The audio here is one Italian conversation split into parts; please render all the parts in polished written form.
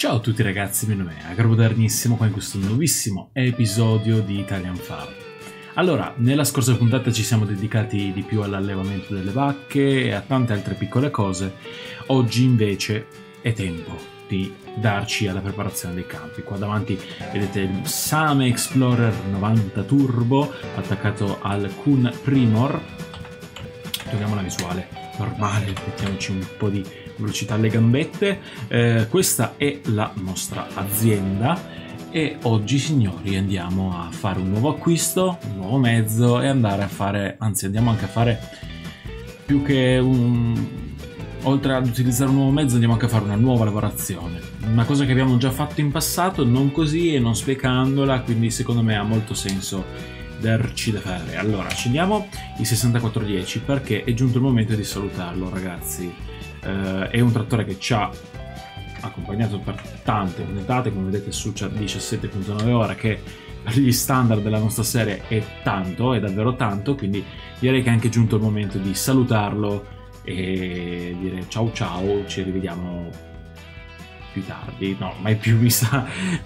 Ciao a tutti ragazzi, mio nome è Agropodernissimo qua in questo nuovissimo episodio di Italian Farm. Allora, nella scorsa puntata ci siamo dedicati di più all'allevamento delle vacche e a tante altre piccole cose. Oggi invece è tempo di darci alla preparazione dei campi. Qua davanti vedete il Same Explorer 90 Turbo attaccato al Kuhn Primor. Togliamo la visuale normale, mettiamoci un po' di velocità alle gambette. Questa è la nostra azienda e oggi, signori, andiamo a fare un nuovo acquisto, un nuovo mezzo e andare a fare, anzi andiamo anche a fare più che oltre ad utilizzare un nuovo mezzo, andiamo anche a fare una nuova lavorazione, una cosa che abbiamo già fatto in passato, non così e non spiecandola, quindi secondo me ha molto senso darci da fare. Allora accendiamo il 6410 perché è giunto il momento di salutarlo, ragazzi. È un trattore che ci ha accompagnato per tante puntate, come vedete su 17.9 ore, che per gli standard della nostra serie è tanto, è davvero tanto, quindi direi che è anche giunto il momento di salutarlo e dire ciao ciao, ci rivediamo più tardi, no, mai più mi sa.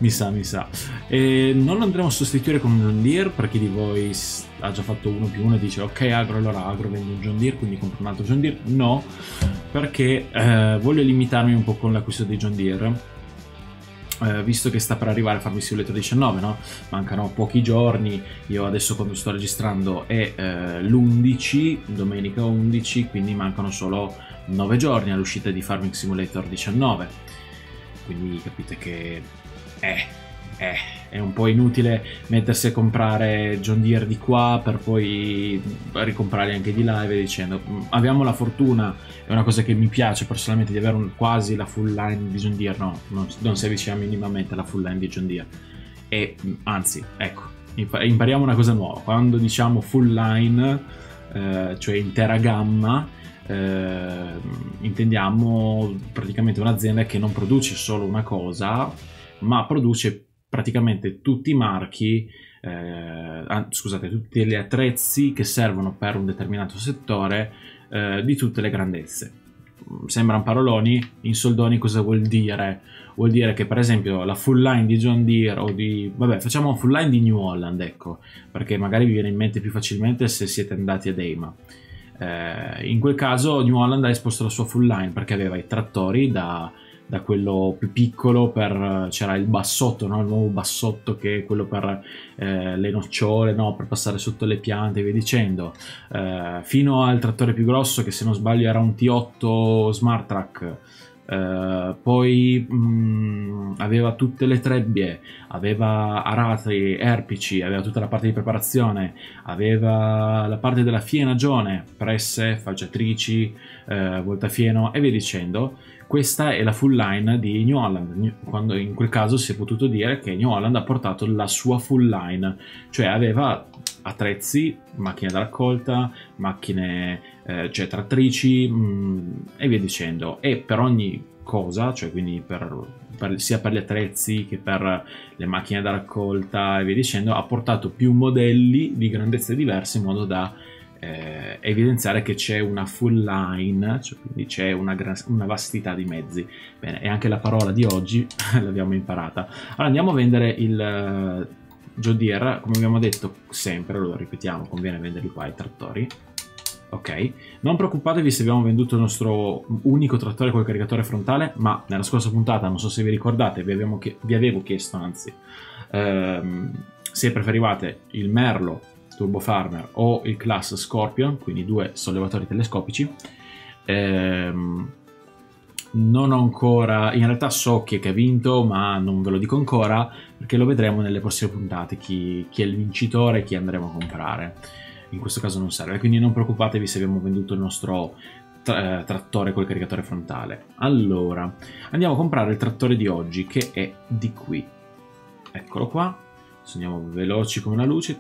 E non andremo a sostituire con un John Deere, per chi di voi ha già fatto 1+1 e dice ok Agro, allora Agro vende un John Deere, quindi compro un altro John Deere. No, perché voglio limitarmi un po' con l'acquisto di John Deere, visto che sta per arrivare Farming Simulator 19, no? Mancano pochi giorni, io adesso quando sto registrando è l'11, domenica 11, quindi mancano solo 9 giorni all'uscita di Farming Simulator 19. Quindi capite che è un po' inutile mettersi a comprare John Deere di qua per poi ricomprarli anche di là e via dicendo. Abbiamo la fortuna, è una cosa che mi piace personalmente, di avere quasi la full line di John Deere, no, non si avvicina minimamente alla full line di John Deere. E anzi, ecco, impariamo una cosa nuova, quando diciamo full line, cioè intera gamma, intendiamo praticamente un'azienda che non produce solo una cosa, ma produce praticamente tutti i marchi, scusate, tutti gli attrezzi che servono per un determinato settore, di tutte le grandezze. Sembrano paroloni, in soldoni cosa vuol dire? Vuol dire che per esempio la full line di John Deere o di... vabbè, facciamo una full line di New Holland, ecco, perché magari vi viene in mente più facilmente se siete andati ad EIMA. In quel caso New Holland ha esposto la sua full line perché aveva i trattori da quello più piccolo, c'era il bassotto, no? Il nuovo bassotto che è quello per le nocciole, no? Per passare sotto le piante e via dicendo, fino al trattore più grosso che se non sbaglio era un T8 Smart Track. Poi aveva tutte le trebbie, aveva aratri, erpici, aveva tutta la parte di preparazione, aveva la parte della fienagione, presse, falciatrici, voltafieno e via dicendo. Questa è la full line di New Holland, quando in quel caso si è potuto dire che New Holland ha portato la sua full line, cioè aveva attrezzi, macchine da raccolta, macchine, cioè trattrici e via dicendo, e per ogni cosa, cioè quindi sia per gli attrezzi che per le macchine da raccolta e via dicendo, ha portato più modelli di grandezze diverse in modo da evidenziare che c'è una full line, cioè quindi c'è una vastità di mezzi. Bene, e anche la parola di oggi l'abbiamo imparata. Allora andiamo a vendere il John Deere, come abbiamo detto sempre, lo ripetiamo, conviene venderli qua i trattori. Ok, non preoccupatevi se abbiamo venduto il nostro unico trattore col caricatore frontale, ma nella scorsa puntata, non so se vi ricordate, vi avevo chiesto anzi, se preferivate il Merlo Turbo Farmer o il Class Scorpion, quindi due sollevatori telescopici. Non ho ancora, in realtà so chi è che ha vinto, ma non ve lo dico ancora perché lo vedremo nelle prossime puntate chi è il vincitore e chi andremo a comprare. In questo caso non serve, quindi non preoccupatevi se abbiamo venduto il nostro trattore col caricatore frontale. Allora andiamo a comprare il trattore di oggi, che è di qui, eccolo qua. Andiamo veloci come una luce,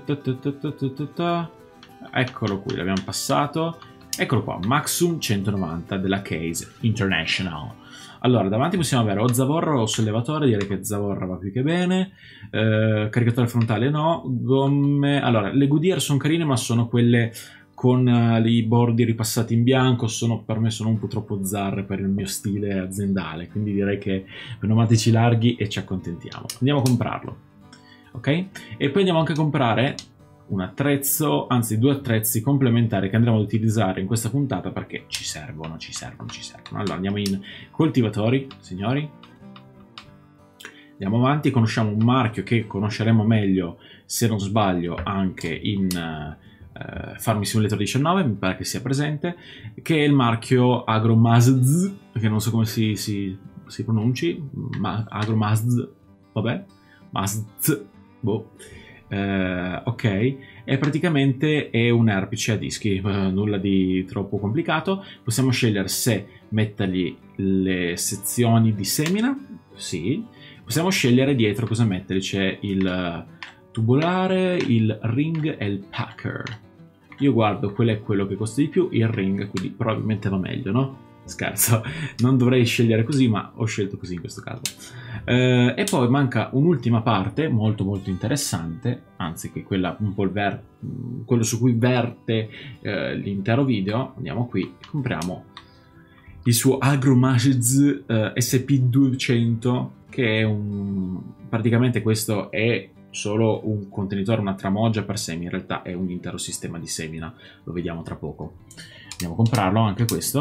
eccolo qui, l'abbiamo passato. Eccolo qua, Maxum 190 della Case International. Allora, davanti possiamo avere o zavorra o sollevatore, direi che zavorra va più che bene. Caricatore frontale no, gomme... Allora, le Goodyear sono carine, ma sono quelle con i bordi ripassati in bianco, per me sono un po' troppo zarre per il mio stile aziendale, quindi direi che pneumatici larghi e ci accontentiamo. Andiamo a comprarlo, ok? E poi andiamo anche a comprare un attrezzo, anzi 2 attrezzi complementari che andremo ad utilizzare in questa puntata perché ci servono. Allora andiamo in coltivatori, signori. Andiamo avanti, conosciamo un marchio che conosceremo meglio, se non sbaglio, anche in Farming Simulator 19, mi pare che sia presente, che è il marchio Agromazd, che non so come si pronunci, Agromazd, vabbè, Mazd, boh. Ok, e praticamente è un erpice a dischi, nulla di troppo complicato. Possiamo scegliere se mettergli le sezioni di semina, sì. Possiamo scegliere dietro cosa mettere, c'è il tubolare, il ring e il packer. Io guardo quello è quello che costa di più, il ring, quindi probabilmente va meglio, no? Scherzo, non dovrei scegliere così, ma ho scelto così in questo caso. E poi manca un'ultima parte molto molto interessante, anzi che è quella un po' quello su cui verte l'intero video. Andiamo qui e compriamo il suo Agromazd SP200, che è praticamente questo è solo un contenitore, una tramoggia per semi, in realtà è un intero sistema di semina, lo vediamo tra poco. Andiamo a comprarlo anche questo.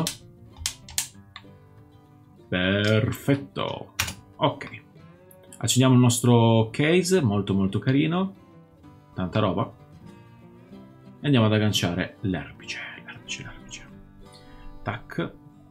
Perfetto, ok, accendiamo il nostro case, molto molto carino, tanta roba, e andiamo ad agganciare l'erpice, tac.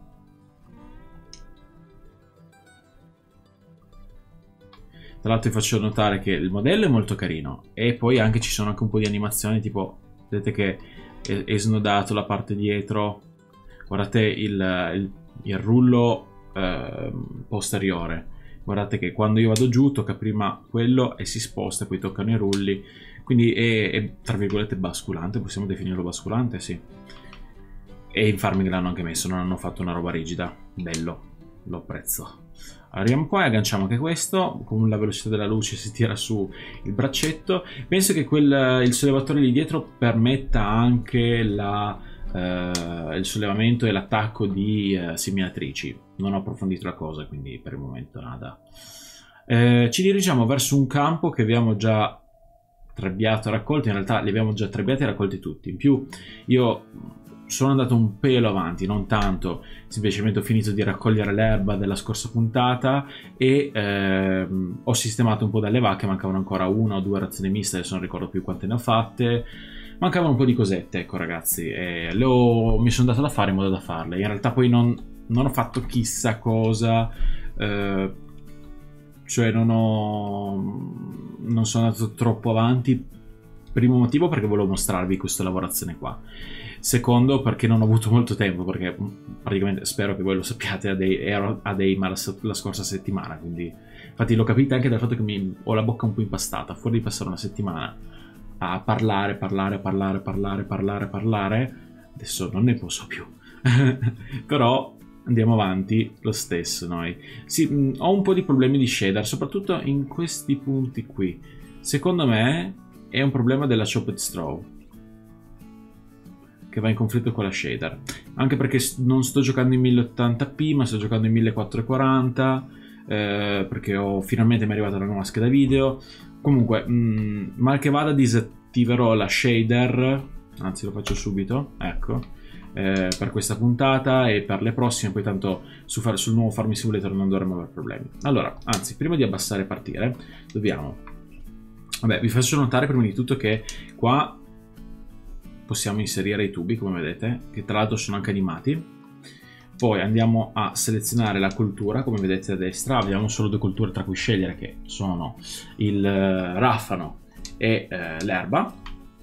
Tra l'altro vi faccio notare che il modello è molto carino e poi anche ci sono anche un po' di animazioni, tipo vedete che è snodato la parte dietro, guardate il rullo posteriore, guardate che quando io vado giù tocca prima quello e si sposta, poi toccano i rulli, quindi è tra virgolette basculante, possiamo definirlo basculante, sì. E in Farming l'hanno anche messo, non hanno fatto una roba rigida, bello, lo apprezzo. Arriviamo qua e agganciamo anche questo, con la velocità della luce si tira su il braccetto. Penso che il sollevatore lì dietro permetta anche il sollevamento e l'attacco di seminatrici. Non ho approfondito la cosa, quindi per il momento nada. Ci dirigiamo verso un campo che abbiamo già trebbiato e raccolto. In realtà li abbiamo già trebbiati e raccolti tutti. In più io sono andato un pelo avanti, non tanto, semplicemente ho finito di raccogliere l'erba della scorsa puntata e ho sistemato un po' dalle vacche, mancavano ancora 1 o 2 razioni miste, adesso non ricordo più quante ne ho fatte, mancavano un po' di cosette, ecco ragazzi, e mi sono dato da fare in modo da farle. In realtà poi non ho fatto chissà cosa, cioè non sono andato troppo avanti. Primo motivo perché volevo mostrarvi questa lavorazione qua. Secondo perché non ho avuto molto tempo, perché praticamente spero che voi lo sappiate, ero a Deima la scorsa settimana, quindi infatti lo capite anche dal fatto che ho la bocca un po' impastata, fuori di passare una settimana a parlare, adesso non ne posso più. Però andiamo avanti lo stesso noi. Sì, ho un po' di problemi di shader, soprattutto in questi punti qui. Secondo me è un problema della Chopped Straw che va in conflitto con la shader, anche perché non sto giocando in 1080p ma sto giocando in 1440, perché finalmente mi è arrivata la nuova scheda video. Comunque mal che vada disattiverò la shader, anzi lo faccio subito, ecco, per questa puntata e per le prossime, poi tanto sul nuovo Farming Simulator non dovremo avere problemi. Allora, anzi, prima di abbassare e partire dobbiamo, vabbè, vi faccio notare prima di tutto che qua possiamo inserire i tubi, come vedete, che tra l'altro sono anche animati. Poi andiamo a selezionare la coltura, come vedete a destra abbiamo solo 2 colture tra cui scegliere, che sono il rafano e l'erba.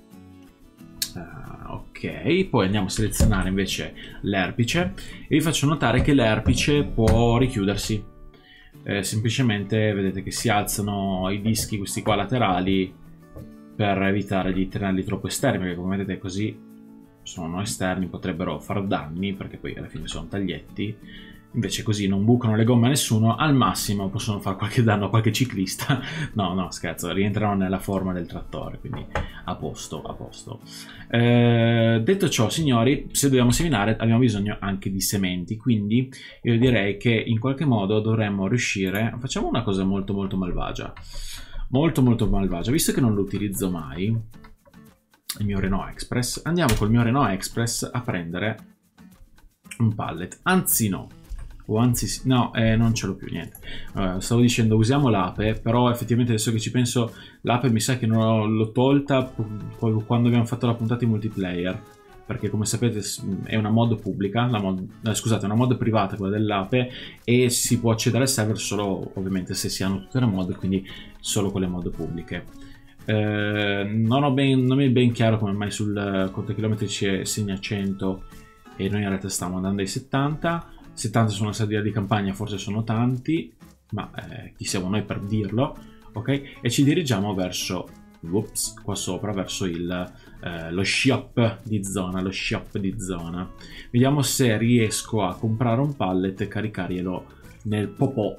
Ok, poi andiamo a selezionare invece l'erpice e vi faccio notare che l'erpice può richiudersi. Semplicemente vedete che si alzano i dischi questi qua laterali per evitare di tenerli troppo esterni, perché come vedete così sono esterni, potrebbero far danni, perché poi alla fine sono taglietti invece così non bucano le gomme a nessuno, al massimo possono fare qualche danno a qualche ciclista. No, scherzo, rientrano nella forma del trattore, quindi a posto, a posto. Detto ciò, signori, se dobbiamo seminare abbiamo bisogno anche di sementi, quindi io direi che in qualche modo dovremmo riuscire, facciamo una cosa molto molto malvagia, molto malvagia, visto che non lo utilizzo mai, il mio Renault Express, andiamo col mio Renault Express a prendere un pallet, anzi no, o anzi no, non ce l'ho più, niente. Stavo dicendo usiamo l'ape, però effettivamente adesso che ci penso l'ape mi sa che non l'ho tolta quando abbiamo fatto la puntata in multiplayer, perché come sapete è una mod pubblica, scusate, una mod privata quella dell'ape, e si può accedere al server solo ovviamente se si hanno tutte le mod, quindi solo con le mod pubbliche. Non mi è ben chiaro come mai sul conto chilometri ci segna 100 e noi in realtà stiamo andando ai 70 su una sardina di campagna, forse sono tanti, ma chi siamo noi per dirlo, ok? E ci dirigiamo verso, qua sopra, verso lo shop di zona, Vediamo se riesco a comprare un pallet e caricarglielo nel popò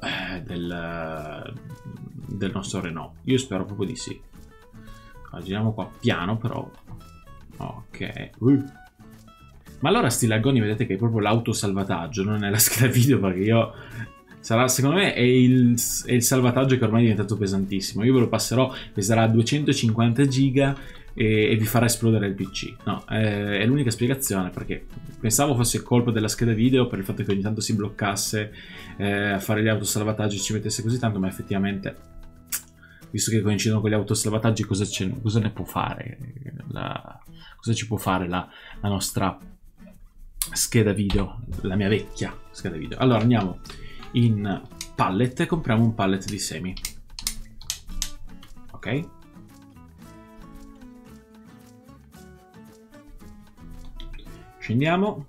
del nostro Renault. Io spero proprio di sì. Giriamo qua piano però. Ok. Ma allora sti laggoni vedete che è proprio l'autosalvataggio, non è la scheda video, perché io... secondo me è il salvataggio che ormai è diventato pesantissimo. Io ve lo passerò, peserà 250 giga e vi farà esplodere il PC. No, è l'unica spiegazione, perché pensavo fosse colpa della scheda video per il fatto che ogni tanto si bloccasse a fare gli autosalvataggi e ci mettesse così tanto, ma effettivamente, visto che coincidono con gli autosalvataggi, cosa ne può fare? Cosa ci può fare la nostra scheda video, la mia vecchia scheda video? Allora andiamo in pallet e compriamo un pallet di semi, ok? Scendiamo,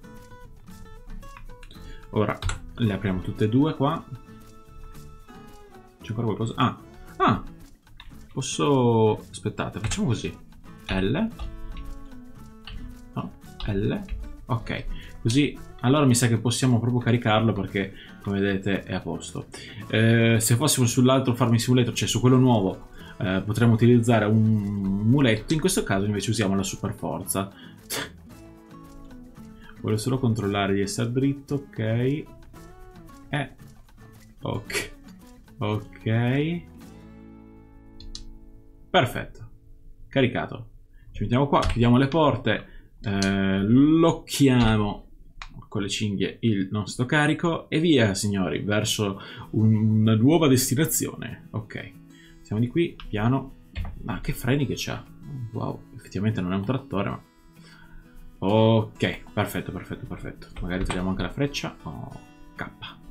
ora le apriamo tutte e due qua. C'è ancora qualcosa? Posso... aspettate, facciamo così, L, no, L, ok, così allora mi sa che possiamo proprio caricarlo, perché come vedete è a posto. Se fossimo sull'altro Farming Simulator, cioè su quello nuovo, potremmo utilizzare un muletto. In questo caso invece usiamo la super forza. Voglio solo controllare di essere dritto, ok. Ok. Perfetto. Caricato. Ci mettiamo qua, chiudiamo le porte, blocchiamo con le cinghie il nostro carico e via, signori, verso una nuova destinazione. Ok, siamo di qui, piano. Ma che freni che c'ha! Wow, effettivamente non è un trattore, ma... ok, perfetto. Magari togliamo anche la freccia. K.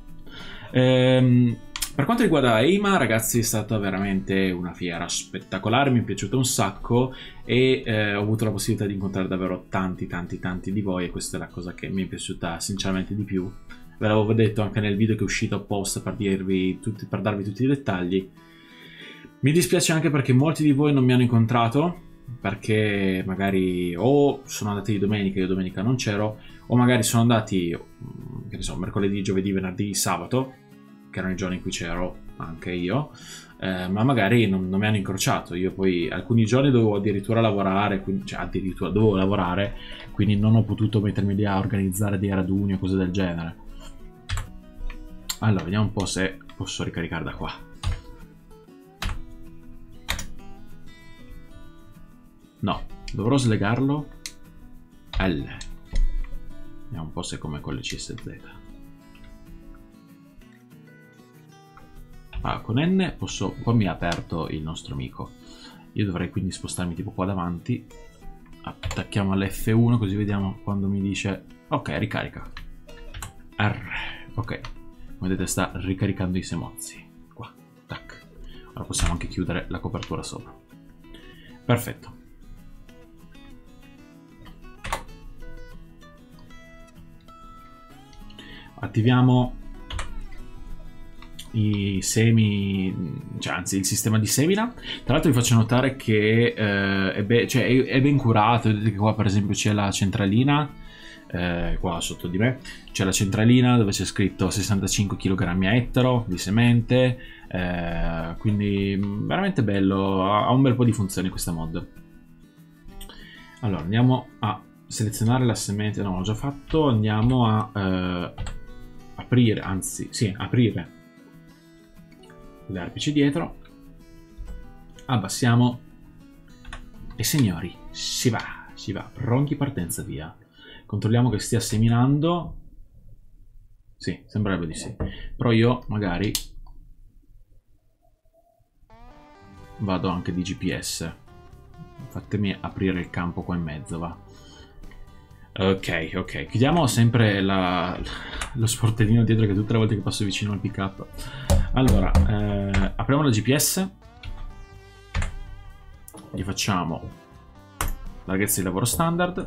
Per quanto riguarda EIMA, ragazzi, è stata veramente una fiera spettacolare, mi è piaciuta un sacco e ho avuto la possibilità di incontrare davvero tanti di voi, e questa è la cosa che mi è piaciuta sinceramente di più. Ve l'avevo detto anche nel video che è uscito apposta per darvi tutti i dettagli. Mi dispiace anche perché molti di voi non mi hanno incontrato, perché magari o sono andati di domenica, io domenica non c'ero, o magari sono andati, che ne so, mercoledì, giovedì, venerdì, sabato, che erano i giorni in cui c'ero anche io, ma magari non mi hanno incrociato. Io poi alcuni giorni dovevo addirittura lavorare, quindi non ho potuto mettermi lì a organizzare dei raduni o cose del genere. Allora, vediamo un po' se posso ricaricare da qua. No, dovrò slegarlo. L. Vediamo un po' se è come con le CSZ. Con N posso... Qua mi ha aperto il nostro amico. Io dovrei quindi spostarmi tipo qua davanti. Attacchiamo all'F1 così vediamo quando mi dice... Ok, ricarica. R. Ok. Come vedete sta ricaricando i semozzi. Qua. Tac. Ora possiamo anche chiudere la copertura sopra. Perfetto. Attiviamo i semi, cioè anzi il sistema di semina. Tra l'altro vi faccio notare che è ben curato. Vedete che qua per esempio c'è la centralina qua sotto di me c'è la centralina dove c'è scritto 65 kg a ettaro di semente, quindi veramente bello, ha un bel po' di funzioni questa mod. Allora andiamo a selezionare la semente, no l'ho già fatto, andiamo a aprire, anzi sì, aprire l'erpice dietro, abbassiamo e signori si va, pronti partenza, via. Controlliamo che stia seminando. Sì, sembrerebbe di sì. Però io magari vado anche di GPS. Fatemi aprire il campo qua in mezzo, va. Ok. Chiudiamo sempre lo sportellino dietro, che tutte le volte che passo vicino al pick up. Allora, apriamo la GPS. Gli facciamo larghezza di lavoro standard.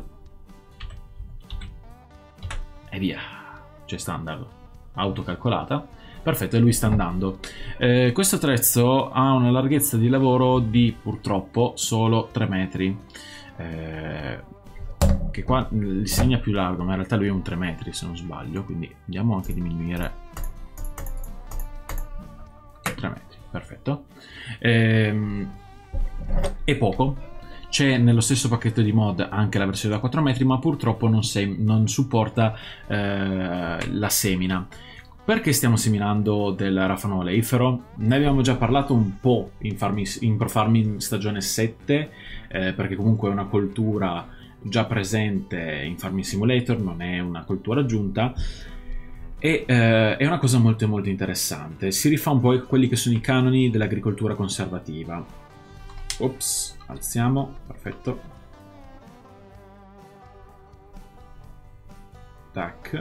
E via, c'è standard, autocalcolata, perfetto, e lui sta andando. Questo attrezzo ha una larghezza di lavoro di purtroppo solo 3 metri, che qua li segna più largo, ma in realtà lui è un 3 metri se non sbaglio, quindi andiamo anche a diminuire 3 metri, perfetto. È poco. C'è nello stesso pacchetto di mod anche la versione da 4 metri, ma purtroppo non supporta la semina. Perché stiamo seminando del rafano oleifero? Ne abbiamo già parlato un po' in Pro Farming stagione 7, perché comunque è una coltura già presente in Farming Simulator, non è una coltura aggiunta. E è una cosa molto molto interessante. Si rifà un po' a quelli che sono i canoni dell'agricoltura conservativa. Ops, alziamo, perfetto. Tac.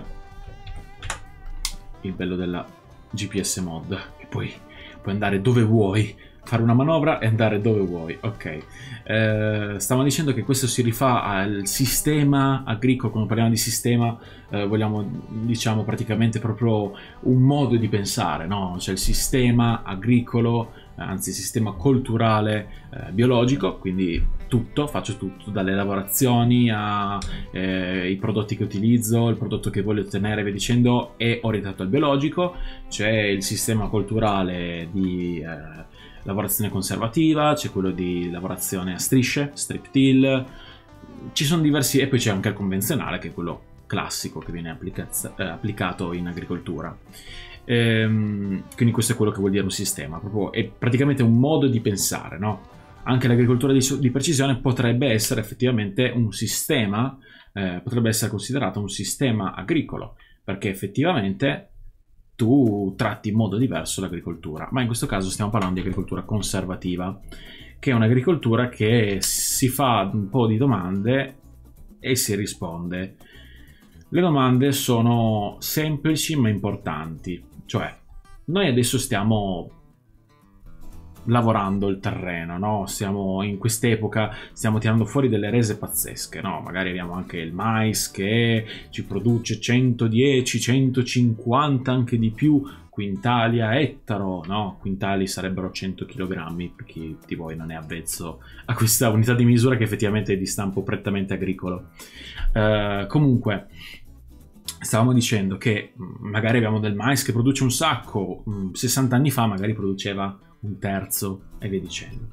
Il bello della GPS mod, che poi puoi andare dove vuoi, fare una manovra e andare dove vuoi. Ok. Stavo dicendo che questo si rifà al sistema agricolo. Quando parliamo di sistema vogliamo, diciamo, praticamente proprio un modo di pensare, no? C'è il sistema agricolo, anzi sistema colturale biologico, quindi faccio tutto, dalle lavorazioni ai prodotti che utilizzo, il prodotto che voglio ottenere, via dicendo, è orientato al biologico. C'è il sistema colturale di lavorazione conservativa, c'è quello di lavorazione a strisce, strip till, ci sono diversi, e poi c'è anche il convenzionale, che è quello classico che viene applicato in agricoltura. Quindi questo è quello che vuol dire un sistema, proprio è praticamente un modo di pensare, no? Anche l'agricoltura di precisione potrebbe essere effettivamente un sistema, potrebbe essere considerato un sistema agricolo, perché effettivamente tu tratti in modo diverso l'agricoltura, ma in questo caso stiamo parlando di agricoltura conservativa, che è un'agricoltura che si fa un po' di domande e si risponde. Le domande sono semplici ma importanti, cioè noi adesso stiamo lavorando il terreno, no? Siamo in quest'epoca, stiamo tirando fuori delle rese pazzesche, no? Magari abbiamo anche il mais che ci produce 110, 150, anche di più quintali a ettaro, no? Quintali sarebbero 100 kg, per chi di voi non è avvezzo a questa unità di misura che effettivamente è di stampo prettamente agricolo. Comunque, stavamo dicendo che magari abbiamo del mais che produce un sacco, 60 anni fa magari produceva un terzo e via dicendo.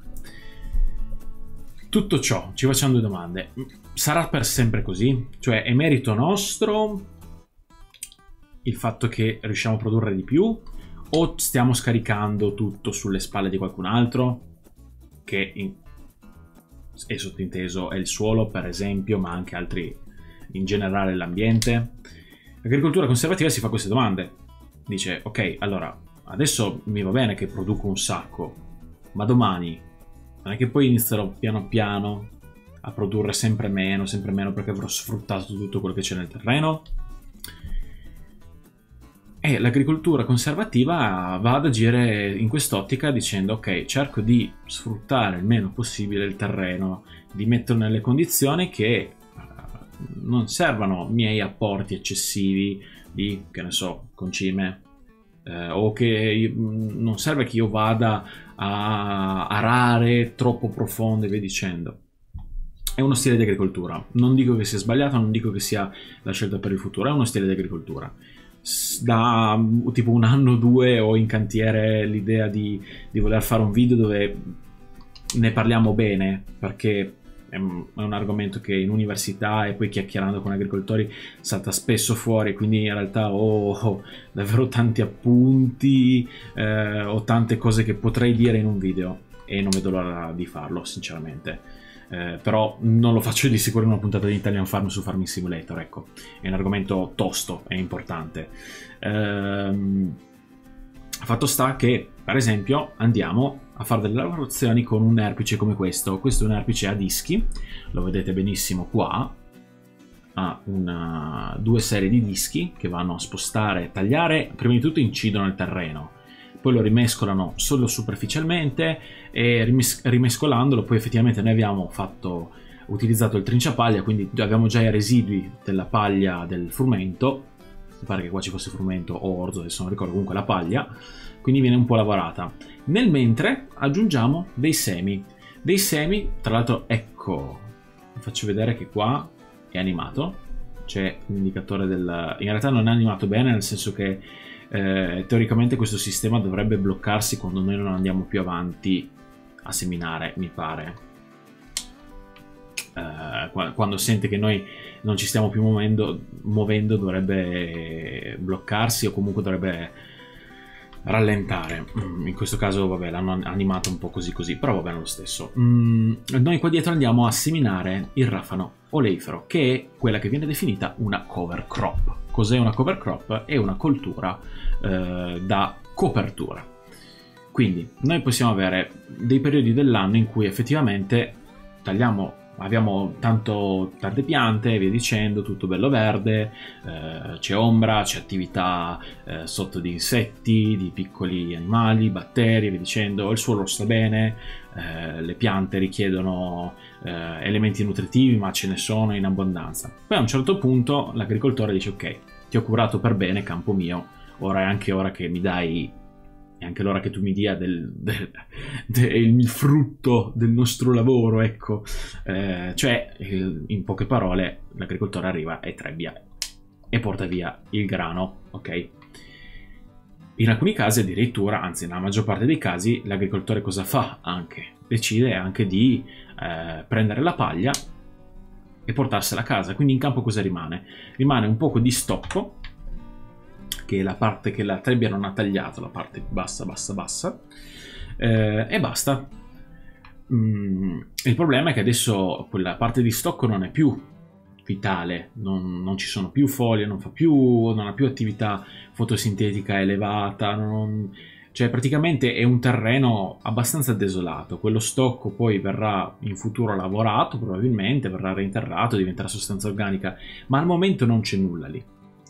Tutto ciò, ci facciamo due domande: sarà per sempre così? Cioè è merito nostro il fatto che riusciamo a produrre di più, o stiamo scaricando tutto sulle spalle di qualcun altro, che è sottinteso è il suolo per esempio, ma anche altri, in generale l'ambiente? L'agricoltura conservativa si fa queste domande, dice ok, allora adesso mi va bene che produco un sacco, ma domani non è che poi inizierò piano piano a produrre sempre meno perché avrò sfruttato tutto quello che c'è nel terreno? E l'agricoltura conservativa va ad agire in quest'ottica dicendo ok, cerco di sfruttare il meno possibile il terreno, di metterlo nelle condizioni che non servano miei apporti eccessivi di, che ne so, concime, o che non serve che io vada a arare troppo profondo e via dicendo. È uno stile di agricoltura, non dico che sia sbagliato, non dico che sia la scelta per il futuro, è uno stile di agricoltura. Da tipo 1 anno o 2 ho in cantiere l'idea di voler fare un video dove ne parliamo bene, perché è un argomento che in università e poi chiacchierando con agricoltori salta spesso fuori, quindi in realtà ho davvero tanti appunti, ho tante cose che potrei dire in un video e non vedo l'ora di farlo sinceramente. Però non lo faccio di sicuro in una puntata di Italian Farm su Farming Simulator, ecco, è un argomento tosto e importante. Fatto sta che, per esempio, andiamo a fare delle lavorazioni con un erpice come questo. Questo è un erpice a dischi, lo vedete benissimo qua, ha 2 serie di dischi che vanno a spostare, tagliare, prima di tutto incidono nel terreno, poi lo rimescolano solo superficialmente e rimescolandolo poi effettivamente noi abbiamo utilizzato il trinciapaglia, quindi abbiamo già i residui della paglia del frumento, mi pare che qua ci fosse frumento o orzo, adesso non ricordo, comunque la paglia, quindi viene un po' lavorata. Nel mentre aggiungiamo dei semi, tra l'altro ecco, vi faccio vedere che qua è animato, c'è l'indicatore in realtà non è animato bene, nel senso che teoricamente questo sistema dovrebbe bloccarsi quando noi non andiamo più avanti a seminare, mi pare. Quando sente che noi non ci stiamo più muovendo dovrebbe bloccarsi o comunque dovrebbe rallentare. In questo caso vabbè, l'hanno animato un po' così, però va bene lo stesso. Noi qua dietro andiamo a seminare il rafano oleifero, che è quella che viene definita una cover crop. Cos'è una cover crop? È una coltura da copertura. Quindi noi possiamo avere dei periodi dell'anno in cui effettivamente abbiamo tante piante e via dicendo, tutto bello verde, c'è ombra, c'è attività sotto di insetti, di piccoli animali, batteri e via dicendo, il suolo sta bene, le piante richiedono elementi nutritivi ma ce ne sono in abbondanza. Poi a un certo punto l'agricoltore dice ok, ti ho curato per bene, campo mio, ora è anche ora che mi dai, è anche l'ora che tu mi dia il frutto del nostro lavoro, ecco. Cioè, in poche parole, l'agricoltore arriva e trebbia e porta via il grano, ok? In alcuni casi addirittura, anzi nella maggior parte dei casi, l'agricoltore cosa fa? Decide anche di prendere la paglia e portarsela a casa. Quindi in campo cosa rimane? Rimane un poco di stocco, che è la parte che la trebbia non ha tagliato, la parte bassa, e basta. Il problema è che adesso quella parte di stocco non è più vitale, non ci sono più foglie, non ha più attività fotosintetica elevata, cioè praticamente è un terreno abbastanza desolato. Quello stocco poi verrà in futuro lavorato, probabilmente verrà reinterrato, diventerà sostanza organica, ma al momento non c'è nulla lì.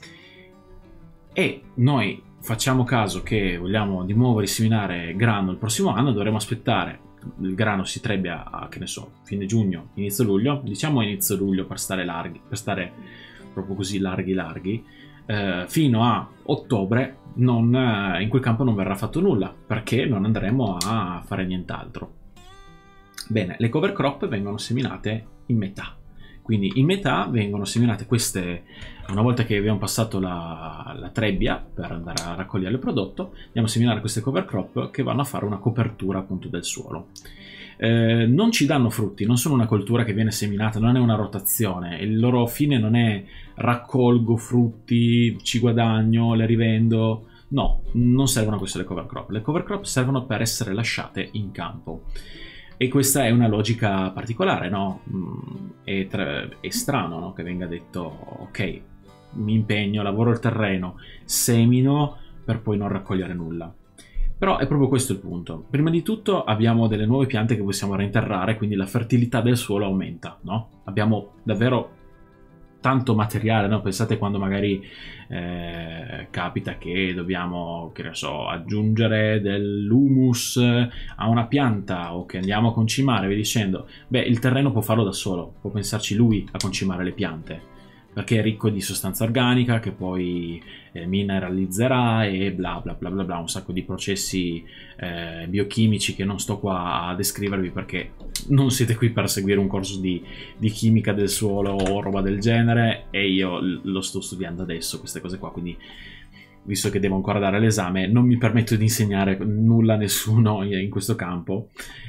E noi facciamo caso che vogliamo di nuovo riseminare grano il prossimo anno, dovremo aspettare, il grano si trebbia a, che ne so, fine giugno, inizio luglio, diciamo inizio luglio per stare proprio così larghi, fino a ottobre in quel campo non verrà fatto nulla, perché non andremo a fare nient'altro. Bene, le cover crop vengono seminate in metà. Quindi in metà vengono seminate queste, una volta che abbiamo passato la trebbia per andare a raccogliere il prodotto, andiamo a seminare queste cover crop che vanno a fare una copertura appunto del suolo. Non ci danno frutti, non sono una coltura che viene seminata, non è una rotazione, il loro fine non è raccolgo frutti, ci guadagno, le rivendo, no, non servono a questo le cover crop. Le cover crop servono per essere lasciate in campo. E questa è una logica particolare, no? È strano, no? Che venga detto, ok, mi impegno, lavoro il terreno, semino per poi non raccogliere nulla. Però è proprio questo il punto. Prima di tutto abbiamo delle nuove piante che possiamo reinterrare, quindi la fertilità del suolo aumenta, no? Abbiamo davvero tanto materiale, no? Pensate quando magari capita che dobbiamo, che ne so, aggiungere dell'humus a una pianta o che andiamo a concimare, vi dicendo, beh, il terreno può farlo da solo, può pensarci lui a concimare le piante, perché è ricco di sostanza organica che poi mineralizzerà e bla bla bla bla bla, un sacco di processi biochimici che non sto qua a descrivervi perché non siete qui per seguire un corso di chimica del suolo o roba del genere, e io lo sto studiando adesso queste cose qua, quindi visto che devo ancora dare l'esame non mi permetto di insegnare nulla a nessuno in questo campo.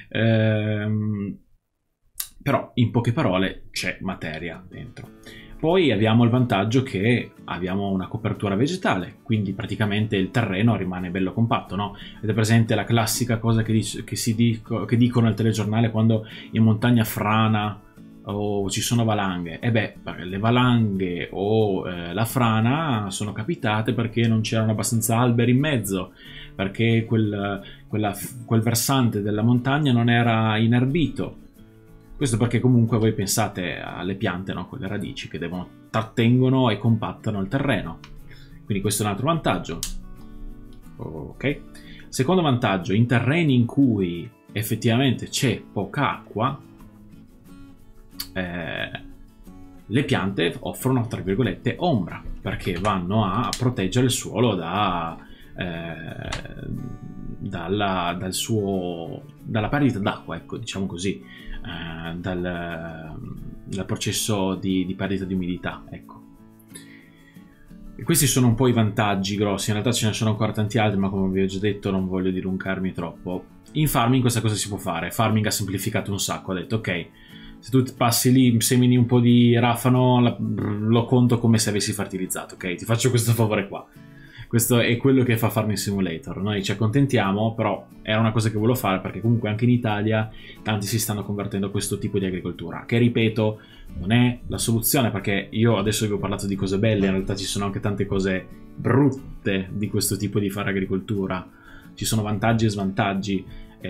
Però in poche parole c'è materia dentro. Poi abbiamo il vantaggio che abbiamo una copertura vegetale, quindi praticamente il terreno rimane bello compatto, no? Avete presente la classica cosa che dicono al telegiornale quando in montagna frana o ci sono valanghe? E beh, le valanghe o la frana sono capitate perché non c'erano abbastanza alberi in mezzo, perché quel versante della montagna non era inerbito. Questo perché comunque voi pensate alle piante, no? Quelle radici che trattengono e compattano il terreno. Quindi questo è un altro vantaggio. Ok. Secondo vantaggio, in terreni in cui effettivamente c'è poca acqua, le piante offrono, tra virgolette, ombra, perché vanno a proteggere il suolo dalla perdita d'acqua, ecco, diciamo così. Dal processo di perdita di umidità, ecco. E questi sono un po' i vantaggi grossi, in realtà ce ne sono ancora tanti altri, ma come vi ho già detto non voglio dilungarmi troppo. In farming questa cosa si può fare. Farming ha semplificato un sacco, ha detto ok, se tu passi lì, semini un po' di rafano, lo conto come se avessi fertilizzato, ok? Ti faccio questo favore qua. Questo è quello che fa Farming Simulator. Noi ci accontentiamo, però era una cosa che volevo fare perché comunque anche in Italia tanti si stanno convertendo a questo tipo di agricoltura, che ripeto non è la soluzione, perché io adesso vi ho parlato di cose belle, in realtà ci sono anche tante cose brutte di questo tipo di fare agricoltura. Ci sono vantaggi e svantaggi,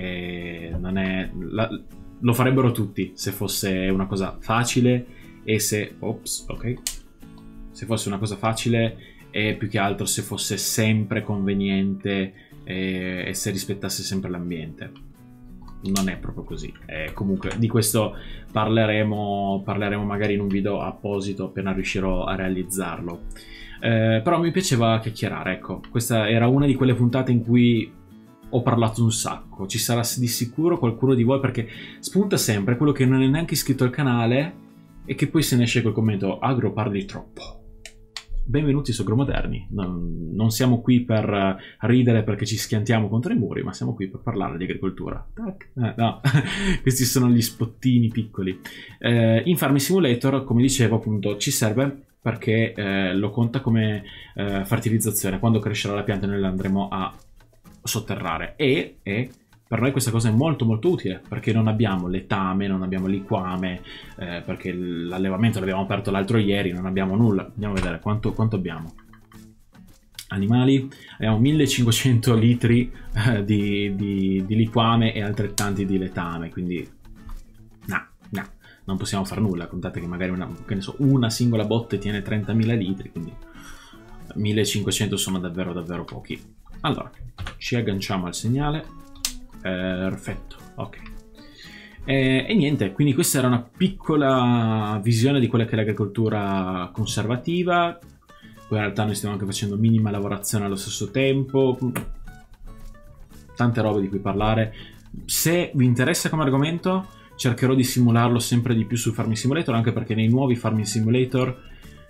lo farebbero tutti se fosse una cosa facile e se fosse una cosa facile, e più che altro se fosse sempre conveniente e se rispettasse sempre l'ambiente. Non è proprio così. Comunque di questo parleremo magari in un video apposito appena riuscirò a realizzarlo. Però mi piaceva chiacchierare, ecco. Questa era una di quelle puntate in cui ho parlato un sacco. Ci sarà di sicuro qualcuno di voi, perché spunta sempre quello che non è neanche iscritto al canale e che poi se ne esce col commento "Agro parli troppo". Benvenuti su Agromoderni, non siamo qui per ridere perché ci schiantiamo contro i muri, ma siamo qui per parlare di agricoltura. No, questi sono gli spottini piccoli. In Farming Simulator, come dicevo appunto, ci serve perché lo conta come fertilizzazione. Quando crescerà la pianta noi la andremo a sotterrare e per noi questa cosa è molto molto utile, perché non abbiamo letame, non abbiamo liquame, perché l'allevamento l'abbiamo aperto l'altro ieri, non abbiamo nulla. Andiamo a vedere quanto abbiamo. Animali, abbiamo 1500 litri di liquame e altrettanti di letame, quindi no, non possiamo fare nulla. Contate che magari una singola botte tiene 30.000 litri, quindi 1500 sono davvero davvero pochi. Allora, ci agganciamo al segnale. Perfetto, ok. E niente, quindi questa era una piccola visione di quella che è l'agricoltura conservativa. Poi in realtà noi stiamo anche facendo minima lavorazione allo stesso tempo, tante robe di cui parlare. Se vi interessa come argomento cercherò di simularlo sempre di più su Farming Simulator, anche perché nei nuovi Farming Simulator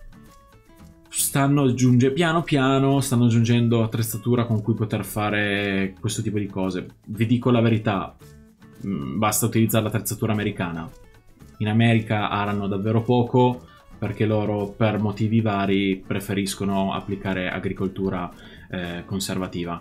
piano piano stanno aggiungendo attrezzatura con cui poter fare questo tipo di cose. Vi dico la verità, basta utilizzare l'attrezzatura americana. In America arano davvero poco perché loro per motivi vari preferiscono applicare agricoltura conservativa,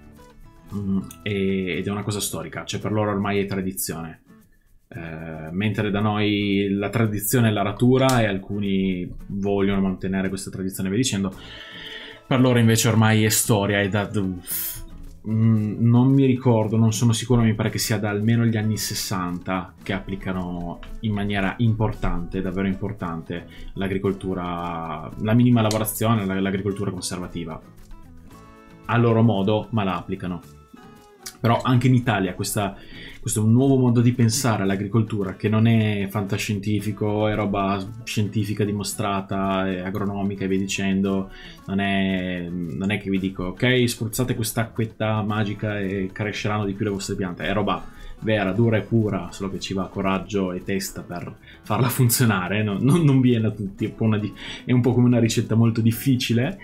ed è una cosa storica, cioè per loro ormai è tradizione. Mentre da noi la tradizione è l'aratura e alcuni vogliono mantenere questa tradizione, via dicendo, per loro invece ormai è storia. E non mi ricordo, non sono sicuro, mi pare che sia da almeno gli anni 60 che applicano in maniera importante, davvero importante, l'agricoltura, la minima lavorazione, l'agricoltura conservativa a loro modo, ma la applicano. Però anche in Italia questo è un nuovo modo di pensare all'agricoltura che non è fantascientifico, è roba scientifica dimostrata, è agronomica e via dicendo. Non è che vi dico ok, spruzzate quest'acquetta magica e cresceranno di più le vostre piante. È roba vera, dura e pura, solo che ci va coraggio e testa per farla funzionare. Non viene a tutti, è un po' come una ricetta molto difficile.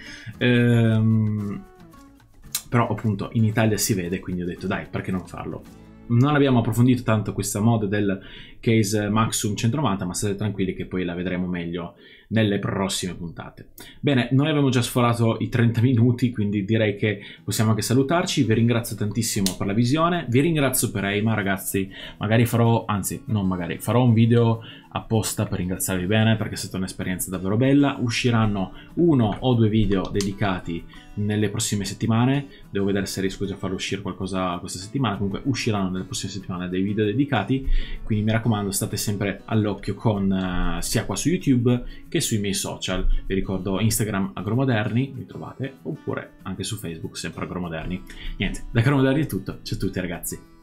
Però appunto in Italia si vede, quindi ho detto dai, perché non farlo? Non abbiamo approfondito tanto questa mod del case Maxum 190, ma state tranquilli che poi la vedremo meglio nelle prossime puntate. Bene, noi abbiamo già sforato i 30 minuti, quindi direi che possiamo anche salutarci. Vi ringrazio tantissimo per la visione, vi ringrazio per Eima, ragazzi. Farò un video apposta per ringraziarvi bene, perché è stata un'esperienza davvero bella. Usciranno 1 o 2 video dedicati nelle prossime settimane. Devo vedere se riesco già a farlo uscire qualcosa questa settimana. Comunque usciranno nelle prossime settimane dei video dedicati, quindi mi raccomando, state sempre all'occhio con sia qua su YouTube che sui miei social. Vi ricordo Instagram Agromoderni, mi trovate, oppure anche su Facebook sempre Agromoderni. Niente, da Agromoderni è tutto. Ciao a tutti ragazzi.